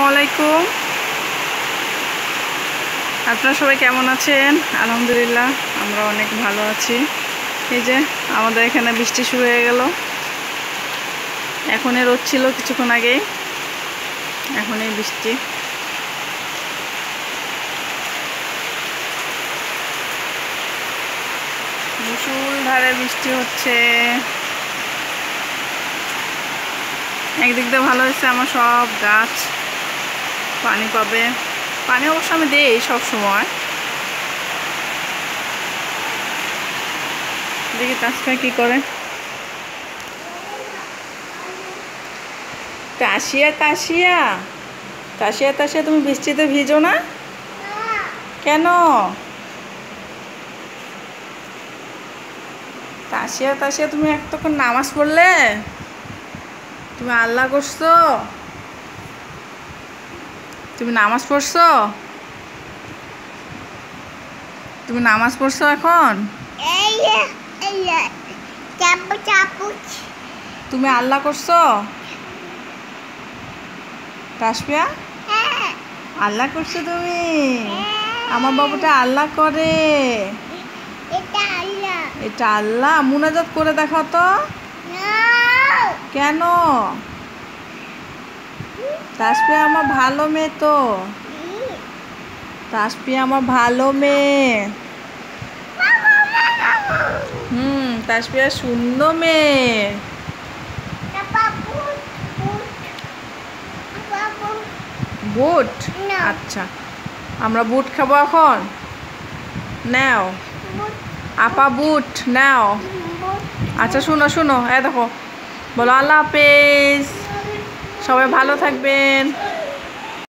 আলাইকুম। আপনারা সবাই কেমন আছেন? আলহামদুলিল্লাহ আমরা অনেক ভালো আছি। এই যে আমাদের এখানে বৃষ্টি শুরু হয়ে গেল। এখনই রোদ ছিল কিছুক্ষণ আগেই, এখনই বৃষ্টি। মুষলধারে বৃষ্টি হচ্ছে। একদিক দিয়ে ভালো হয়েছে, আমার সব গাছ পানি পাবে। পানি অবশ্য আমি দেই সব সময়। দেখি তাসফিয়া কি করে। তাসিয়া তাসিয়া তাসিয়া তাসিয়া তুমি বৃষ্টিতে ভিজো না কেন? তাসিয়া তাসিয়া তুমি এতক্ষণ নামাজ পড়লে? তুমি আল্লাহ করছো? তুমি নামাজ পড়ছো? তুমি নামাজ পড়ছো এখন? তুমি আল্লাহ করছো? তাসফিয়া আল্লাহ করছো তুমি? আমার বাবুটা আল্লাহ করে। এটা আল্লাহ মুনাজাত করে দেখাও তো। কেন? তাসফিয়া আমার ভালো মেয়ে তো। তাসফিয়া আমার ভালো মেয়ে। তাসফিয়া সুন্দর মেয়ে। বুট? আচ্ছা, আমরা বুট খাবো এখন। নাও আপা বুট নাও। আচ্ছা শুনো শুনো, দেখো বলো আল্লাহ হাফেজ, সবাই ভালো থাকবেন।